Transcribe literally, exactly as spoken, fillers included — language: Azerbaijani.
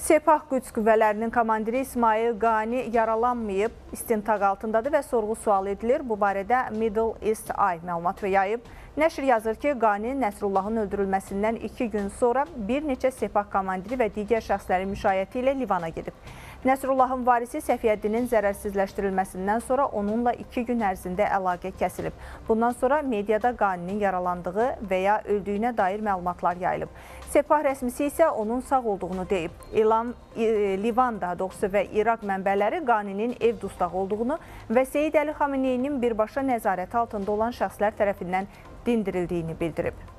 Sepah Qüds qüvvələrinin komandiri İsmail Qani yaralanmayıb, istintaq altındadır və sorğu sual edilir. Bu barədə Middle East Eye məlumat yayıb. Nəşr yazır ki, Qani Nəsrullahın öldürülməsindən iki gün sonra bir neçə Sepah komandiri və digər şəxslərin müşayiəti ilə Livana gedib. Nəsrullahın varisi Səfiyyəddinin zərərsizləşdirilməsindən sonra onunla iki gün ərzində əlaqə kəsilib. Bundan sonra mediada Qaninin yaralandığı və ya öldüyünə dair məlumatlar yayılıb. Sepah rəsmisi isə onun sağ olduğunu deyib. İlan, Livan daha doğrusu və İraq mənbələri Qaninin ev dustaq olduğunu və Seyid Əli Xameneyinin birbaşa nəzarəti altında olan şəxslər tərəfindən dindirildiyini bildirib.